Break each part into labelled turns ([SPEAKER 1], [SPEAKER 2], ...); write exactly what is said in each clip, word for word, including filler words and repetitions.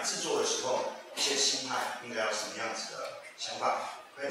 [SPEAKER 1] 制作的时候一些心态应该有什么样子的想法 ？OK。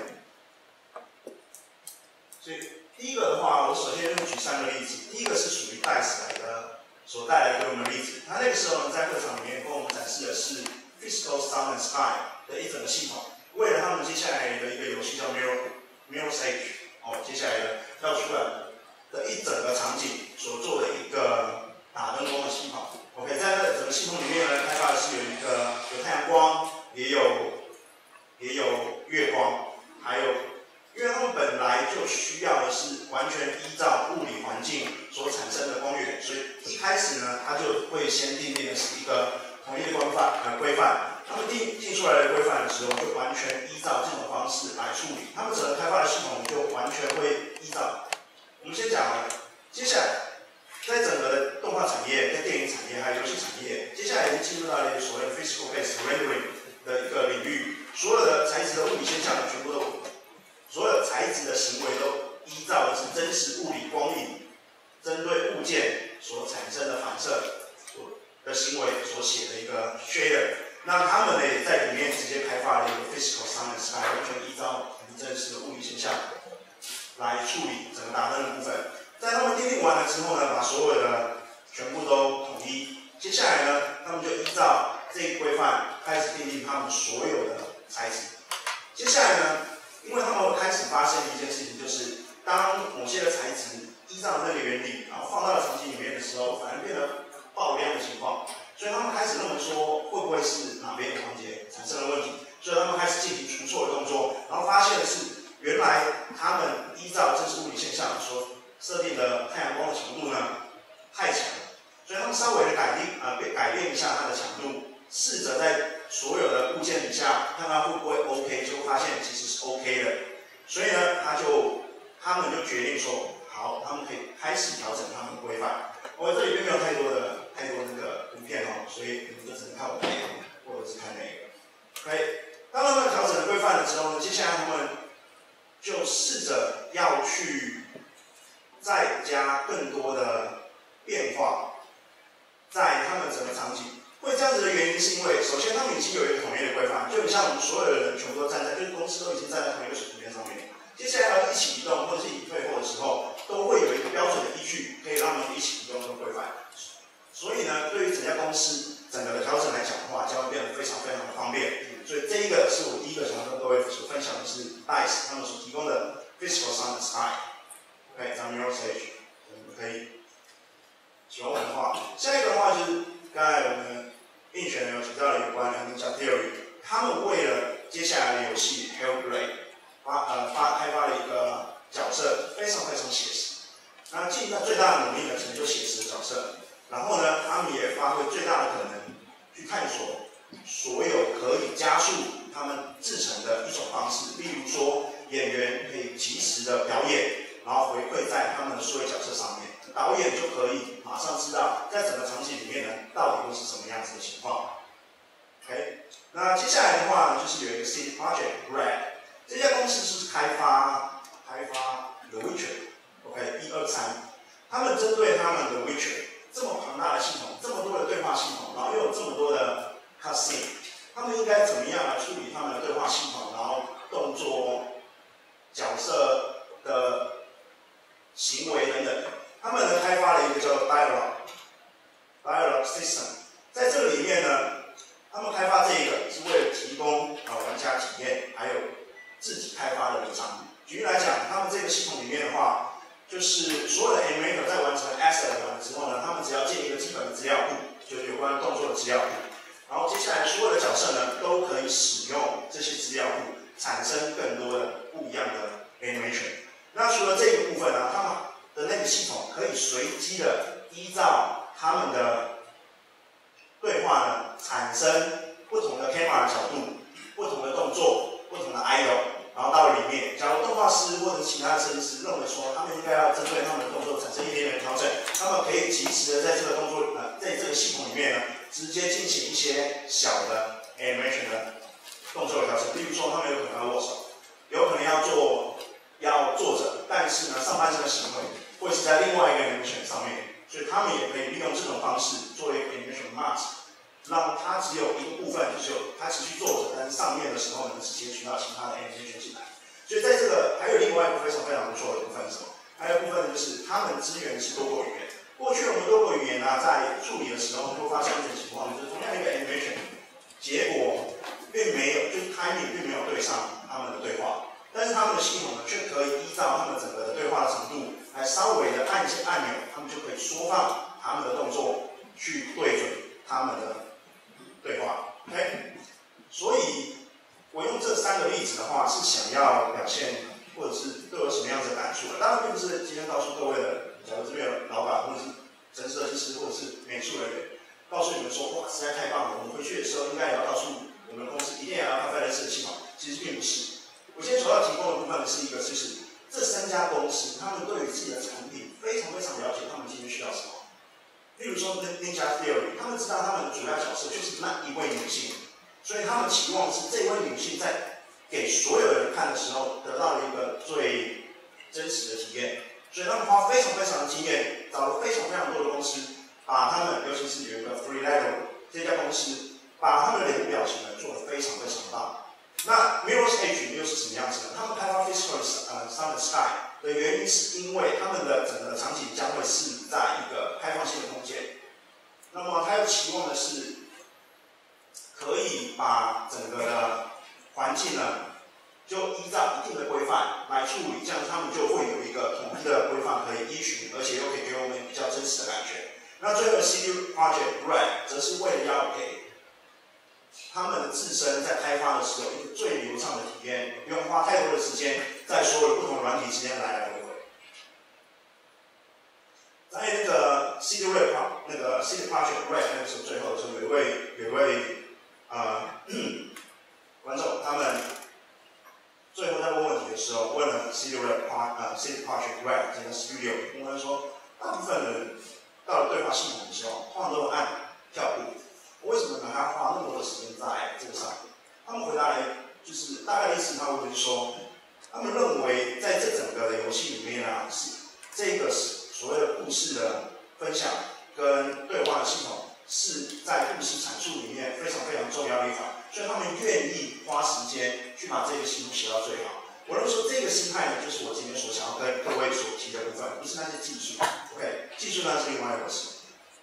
[SPEAKER 1] 所以第一个的话，我首先就举三个例子。第一个是属于 D I C E 来的所带来给我们的例子。他那个时候呢，在课堂里面跟我们展示的是 Physical Sound and Sky 的一整个系统。为了他们接下来的一个游戏叫 Mirror Mirror Stage， 哦，接下来的要出来的一整个场景所做的一个打灯光的系统。OK， 在这整个系统里面呢，开发的是有一个有太阳光，也有也有月光，还有，因为他们本来就需要的是完全依照物理环境所产生的光源，所以一开始呢，他就会先订定的是一个统一的规范呃规范。他们定定出来的规范的时候，就完全依照这种方式来处理。他们整个开发的系统就完全会依照。我们先讲了，接下来在整个的动画产业、在电影产业还有游戏产业，接下来已经进入到了所谓的 physical based rendering 的一个领域，所有的材质的物理现象全部都，所有材质的行为都依照的是真实物理光影，针对物件所产生的反射的行为所写的一个 shader。那他们呢，也在里面直接开发了一个 physical sound and sky， 完全依照很真实的物理现象来处理整个打灯的部分。在他们订定完了之后呢，把所有的全部都统一。接下来呢，他们就依照这一规范开始订定他们所有的材质。接下来呢，因为他们开始发现一件事情，就是当某些的材质依照那个原理，然后放到了场景里面的时候，反而变得爆亮的情况。所以他们开始认为说，会不会是哪边的环节产生了问题？所以他们开始进行除错的动作，然后发现的是，原来他们依照真实物理现象所设定的太阳光的强度呢太强了，所以他们稍微的改变啊，呃、改变一下它的强度，试着在所有的物件底下看看会不会 OK， 就发现其实是 OK 的。所以呢，他就他们就决定说，好，他们可以开始调整他们的规范。我这里边没有太多的太多那个图片哦，所以你们就只能看我内容，或者是看那个。OK， 当他们调整了规范了之后呢，接下来他们就试着要去再加更多的变化，在他们整个场景。会这样子的原因是因为，首先他们已经有一个统一的规范，就很像我们所有的人全部都站在，就是公司都已经站在同一个水平线上面。接下来要一起移动或者是一起退货的时候，都会有一个标准的依据，可以让他们一起移动跟规范。所以呢，对于整家公司整个的调整来讲的话，将会变得非常非常的方便。所以这一个是我第一个想跟各位所分享的是 D I C E 他们所提供的 Physical Sound and Sky。OK， 咱们 Mirror Stage， 我们可以喜欢我的话，下一个的话就是刚才我们应选有提到的有关的那叫 Theory， 他们为了接下来的游戏 Hellblade。发呃发开发了一个角色，非常非常写实。那尽到最大的努力呢，成就写实的角色。然后呢，他们也发挥最大的可能，去探索所有可以加速他们制成的一种方式。例如说，演员可以及时的表演，然后回馈在他们的数位角色上面，导演就可以马上知道在整个场景里面呢，到底会是什么样子的情况。OK， 那接下来的话呢，就是有一个 C D Project Red。这家公司是开发开发 The Witcher，OK， 一二三，他们针对他们的 Witcher 这么庞大的系统，这么多的对话系统，然后又有这么多的 cutscene， 他们应该怎么样来处理他们的对话系统，然后动作、角色的行为等等。他们呢开发了一个叫 Dialogue Dialogue System， 在这个里面呢，他们开发这个是为了提供啊玩家体验，还有自己开发的一个场景。举例来讲，他们这个系统里面的话，就是所有的 animator 在完成 asset 完之后呢，他们只要建一个基本的资料库，就是有关动作的资料库。然后接下来所有的角色呢，都可以使用这些资料库，产生更多的不一样的 animation。那除了这个部分呢，他们的那个系统可以随机的依照他们的对话呢，产生不同的 camera 的角度、不同的动作、不同的 idle。然后到了里面，假如动画师或者是其他的设计师认为说，他们应该要针对他们的动作产生一点点的调整，他们可以及时的在这个动作呃，在这个系统里面呢，直接进行一些小的 animation 的动作的调整。例如说，他们有可能要握手，有可能要做要坐着，但是呢，上半身的行为会是在另外一个 animation 上面，所以他们也可以利用这种方式做一个 animation mask， 让它只有一个部分，就是有它持续做着，但是上面的时候能直接取到其他的 animation 进来。所以在这个还有另外一个非常非常不错的部分是什么？还有一部分就是他们支援是多国语言。过去我们多国语言啊，在处理的时候会发生一种情况，就是同样一个 animation， 结果并没有，就是 timing 并没有对上他们的对话，但是他们的系统呢，却可以依照他们整个的对话的程度，来稍微的按一些按钮，他们就可以缩放他们的动作，去对准他们的对话。OK， 所以我用这三个例子的话，是想要表现，或者是对我什么样子的感触？当然并不是今天告诉各位的，假如这边有老板，或者是城市设计师，或者是美术人员，告诉你们说，哇，实在太棒了，我们回去的时候应该也要告诉我们的公司，一定也要咖啡类似的系统。其实并不是。我今天所要提供的部分是一个，就是这三家公司，他们对于自己的产品非常非常了解，他们今天需要什么。例如说 Ninja Theory， 他们知道他们的主要角色就是那一位女性，所以他们期望是这位女性在给所有人看的时候，得到了一个最真实的体验。所以他们花非常非常的经验，找了非常非常多的公司，把他们，尤其是有一个 Freelego 这家公司，把他们的脸部表情呢做得非常非常棒。那 Mirror's Edge 又是什么样子呢？他们开发 Physical 呃 Sun and Sky 的原因是因为他们的整个的场景将会是在一个开放性的空间，那么他又期望的是可以把整个的环境呢，就依照一定的规范来处理，这样他们就会有一个统一的规范可以依循，而且又可以给我们比较真实的感觉。那最后 C D Projekt Red 则是为了要给他们的自身在开发的时候一个最流畅的体验，不用花太多的时间在所有不同的软体之间来来回回。在那个 C D Red 那个 C D Projekt Red 那个时候最后的时候，有一位有一位呃观众，他们最后在问问题的时候，问了 C D Red 呃 C D Projekt Red 这个 Studio， 问他说，大部分人到了对话系统的时候，通常都按跳步。为什么呢？他花那么多的时间在这个上面？他们回答来就是大概的意思，他会就是说，他们认为在这整个的游戏里面啊，是这个所谓的故事的分享跟对话的系统是在故事阐述里面非常非常重要的一环，所以他们愿意花时间去把这个系统写到最好。我认为说这个心态呢，就是我今天所想要跟各位所提的部分，不是那些技术 ，OK， 技术呢是另外一回事。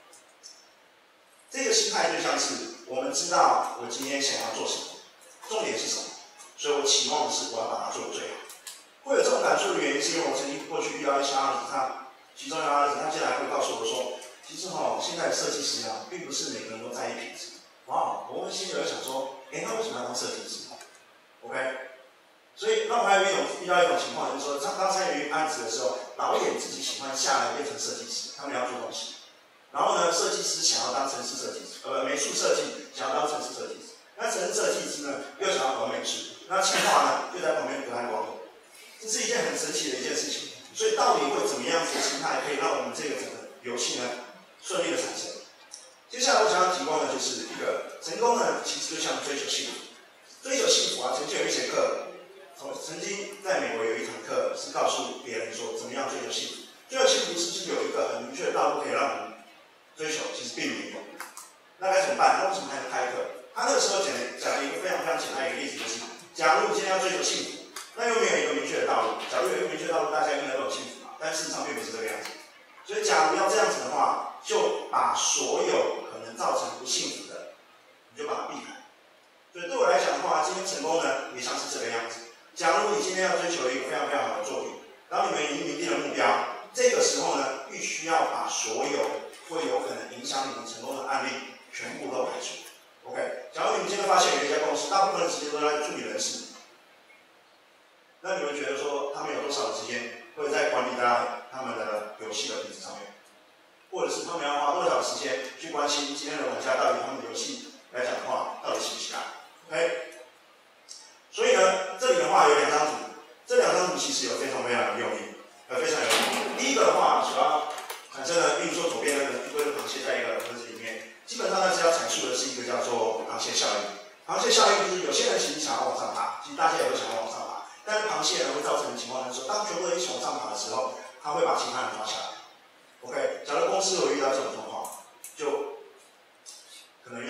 [SPEAKER 1] 这个心态就像是我们知道我今天想要做什么，重点是什么，所以我期望的是我要把它做得最好。会有这种感受的原因，是因为我曾经过去遇到一些案子，他其中一个案子，他进来会告诉我说，其实哈、哦，现在的设计师啊，并不是每个人都在意品质。哇，我们心里会想说，哎，那为什么要当设计师 ？OK， 所以那我还有一种遇到一种情况，就是说，当当参与案子的时候，导演自己喜欢下来变成设计师，他们要做东西。然后呢，设计师想要当程式设计师，呃，美术设计想要当程式设计师，那程式设计师呢又想要搞美术，那企划呢又在旁边隔岸观火，这是一件很神奇的一件事情。所以到底会怎么样子的心态可以让我们这个整个游戏呢顺利的产生？接下来我想要提供的就是一个成功呢，其实就像追求幸福，追求幸福啊，曾经有一节课，从曾经在美国有一堂课是告诉别人说怎么样追求幸福，追求幸福是不是有一个很明确的道路可以让我们追求？其实并没有。那该怎么办？那为什么还能开课？他那个时候讲讲了一个非常非常简单的一个例子，就是假如你今天要追求幸福，那又没有一个明确的道路。假如有一个明确的道路，大家应该都有幸福嘛？但事实上并不是这个样子。所以，假如要这样子的话，就把所有可能造成不幸福的，你就把它避开。所以对我来讲的话，今天成功呢，也像是这个样子。假如你今天要追求一个非常非常好的作品，然后你们已经明定了目标，这个时候呢，必须要把所有会有可能影响你们成功的案例全部都排除。OK， 假如你们今天发现有一家公司，大部分的时间都在处理人事，那你们觉得说他们有多少的时间会在管理大他们的游戏的品质上面，或者是他们要花多少时间去关心今天的玩家到底他们的游戏来讲的话到底喜不喜欢 ？OK， 所以呢，这里的话有两张图，这两张图其实有非常非常有用意，呃，非常有用意。第一个的话，主要产生了，例如说左边那个一堆的螃蟹在一个盒子里面，基本上呢是要阐述的是一个叫做螃蟹效应。螃蟹效应就是有些人其实想要往上爬，其实大家也都想要往上爬，但是螃蟹呢会造成的情况就是说，当全部人一起往上爬的时候，它会把其他人抓下来。OK， 假如公司有遇到这种状况，就可能要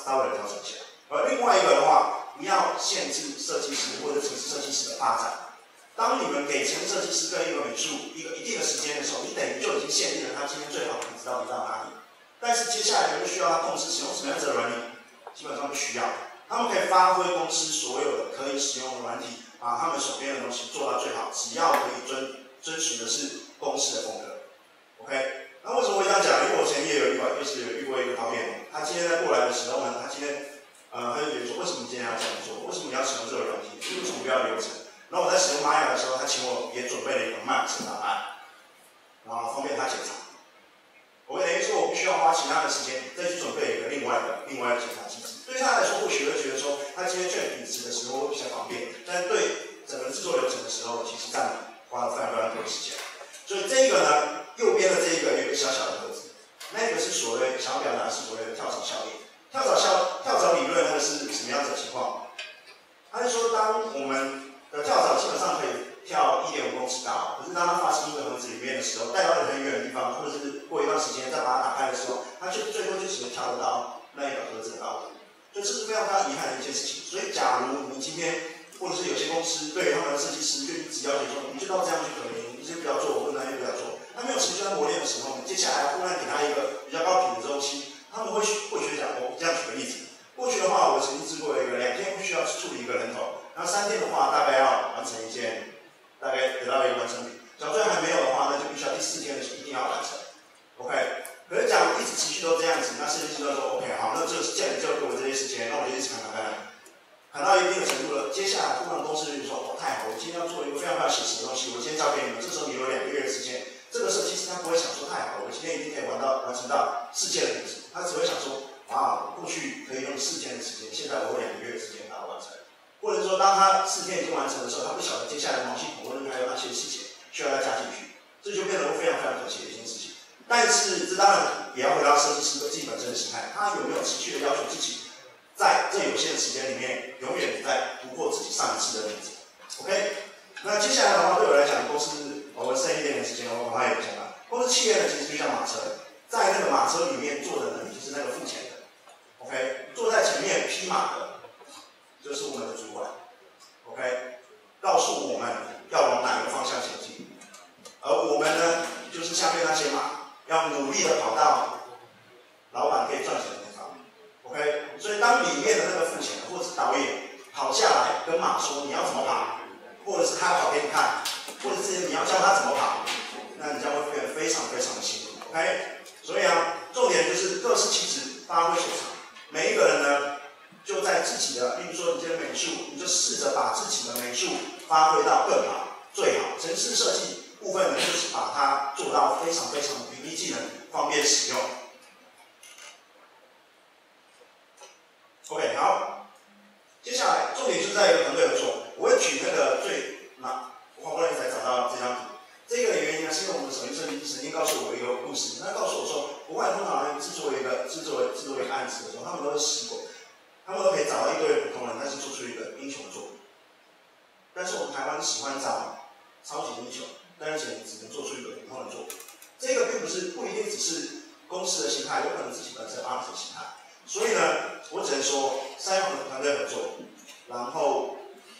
[SPEAKER 1] 稍微的调整一下。而另外一个的话，不要限制设计师或者城市设计师的发展。当你们给城市设计师跟一个美术一个一定的时间的时候，你等于就已经限定了他今天最好品质到底到哪里。但是接下来就需要他控制使用什么样子的软体，基本上不需要。他们可以发挥公司所有的可以使用的软体，把他们手边的东西做到最好，只要可以遵遵循的是公司的风格。OK， 那为什么会这样讲？因为我前也有遇过，就是有遇过一个导演，他今天在过来的时候呢，他今天呃他就觉得说，为什么你今天要这样做？为什么你要使用这个软体？为什么不要流程？然后我在使用玛雅的时候，他请我也准备了一个 Max 档案，然后方便他检查。我等于说，我必须要花其他的时间再去准备一个另外的另外的检查机制。对他来说，或许会觉得说，他今天确品质的时候会比较方便，但是对整个制作流程的时候，其实占花了非常非常多的时间。所以这个呢，右边的这一个有一个小小的盒子，那个是所谓想要表达是所谓的跳槽效应。跳槽效跳槽理论那个是什么样子的情况？他是说，当我们的跳槽基本上可以跳一点五公尺高，可是当它发生一个盒子里面的时候，带到很远的地方，或者是过一段时间再把它打开的时候，它就最多就只能跳得到那一个盒子的高度。所以这是非常非常遗憾的一件事情。所以，假如你今天或者是有些公司对他们的设计师就一直要求说，你就到这样去可以，你就不要做，或者那就不要做。他没有持续在磨练的时候，接下来忽然给他一个比较高品质的东西，他们会会学讲。我这样举个例子，过去的话，我曾经制作一个两天不需要处理一个人头，然后三天的话大概要完成一件，大概得到一个完成品。假如还没有的话，那就必须要第四天的时候一定要完成。OK。可是假如一直持续都这样子，那设计师就说 OK 好，那这既然你就给我这些时间，那我就一直砍砍砍，砍到一定的程度了，接下来突然公司就说哦太好，我今天要做一个非常非常写实的东西，我今天交给你们，这时候你有两个月的时间，这个设计师他不会想说太好了，我今天一定可以完到完成到四件的品质，他只会想说啊，过去可以用四天的时间，现在我有两个月的时间把它完成，或者说当他四天已经完成的时候，他不晓得接下来的毛细孔或者还有哪些事情需要再加进去，这就变得非常非常可惜的一件事情。但是这当然也要回到设计师的自己本身的心态，他有没有持续的要求自己，在这有限的时间里面，永远在突破自己上一次的例子。OK， 那接下来的话，对我来讲，公司我剩一点点时间，我把它也讲了。公司企业呢，其实就像马车，在那个马车里面坐的呢，就是那个付钱的。OK， 坐在前面匹马的，就是我们的主管。OK， 告诉我们要往哪个方向前进，而我们呢，就是下面那些马。要努力的跑到老板可以赚钱的地方 ，OK。所以当里面的那个付钱或者是导演跑下来跟马说你要怎么跑，或者是他跑给你看，或者是你要教他怎么跑，那你将会变得非常非常的辛苦 ，OK。所以啊，重点就是各司其职，发挥所长。每一个人呢，就在自己的，例如说你这个美术，你就试着把自己的美术发挥到更好、最好。程式设计部分呢，就是把它做到非常非常的平易近人，方便使用。OK， 好，接下来重点就是在一个团队合作。我会举那个最那我好不容易才找到这张图。这个的原因呢，是因为我们的首席设计师曾经告诉我一个故事，他告诉我说，国外通常制作一个制作制作一个案子的时候，他们都是试过，他们都可以找到一堆普通人，但是做出一个英雄作品。但是我们台湾喜欢找超级英雄。但是只能做出一个普通的作品，这个并不是不一定只是公司的心态，有可能自己本身发展的心态。所以呢，我只能说善用团队合作，然后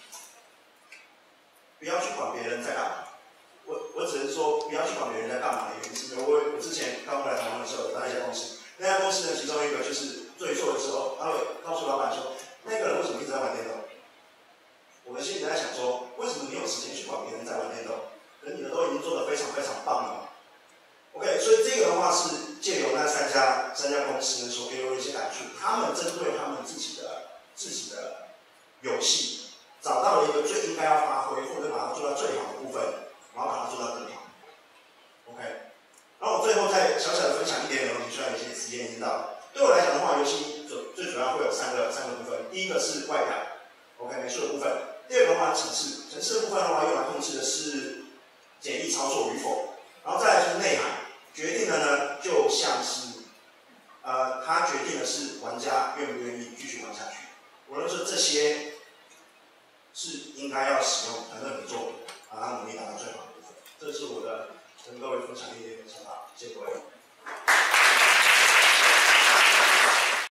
[SPEAKER 1] 不要去管别人在干嘛。我我只能说不要去管别人在干嘛的原因是因为我我之前刚回来台湾的时候，有到一家公司，那家公司呢，其中一个就是做一做的时候，他会告诉老板说，那个人为什么一直在玩电动？我们心里在想说，为什么你有时间去管别人在玩电动？你的都已经做得非常非常棒了 ，OK， 所以这个的话是借由那三家三家公司所给我一些感触，他们针对他们自己的自己的游戏，找到了一个最应该要发挥或者把它做到最好的部分，然后把它做到更好 ，OK。然后我最后再小小的分享一点点东西，虽然有些时间已经到了。对我来讲的话，游戏最最主要会有三个三个部分，第一个是外表 ，OK， 美术的部分；第二个的话是程式，程式的部分的话用来控制的是简易操作与否，然后再来就是内涵，决定的呢就像是，呃，它决定的是玩家愿不愿意继续玩下去。我认为说这些是应该要使用团队合作。